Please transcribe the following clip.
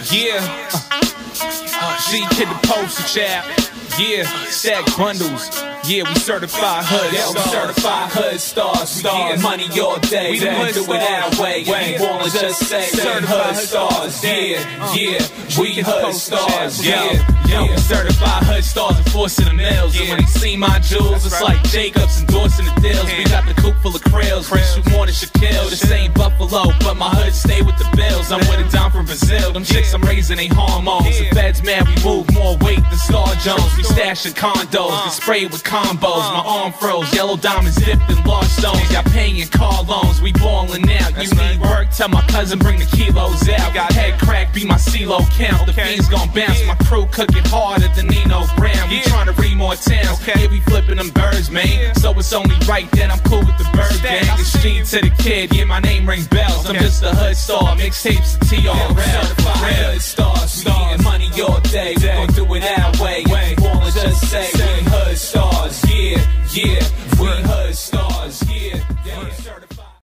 Yeah. G Kid the poster child. Yeah. Stack bundles. Yeah, we certified hood. Yeah, we certified hood stars. We getting money all day. We do it our way. If you wanna just say hood stars. Yeah, we hood stars. Yo, certified hood stars enforcing the mills. And when they see my jewels, it's like Jacobs endorsing the deals. We got the coop full of krills. We shoot more than Shaquille. This ain't Buffalo, but my hood stay with the Bills. I'm with a dime from Brazil. Them chicks I'm raising ain't hormones. The feds mad, we move more weight than Star Jones. We stash in condos, get sprayed with combos. My arm froze, yellow diamonds dipped in large stones. Got paying car loans, we ballin' out. You need work, tell my cousin bring the kilos out. Got head crack, be my CeeLo count. The fiends gon' bounce, my crew cooking harder than Nino Brown. We tryna read more towns, yeah, we flipping them birds, man. So it's only right that I'm cool with the bird gang. It's G to the kid, yeah, my name rings bells. I'm just a hood star, mixtapes to TRL. Certified hood stars, we getting money all day. We gon' do it our way. If you wanna just say we hood stars. Yeah, we hood stars.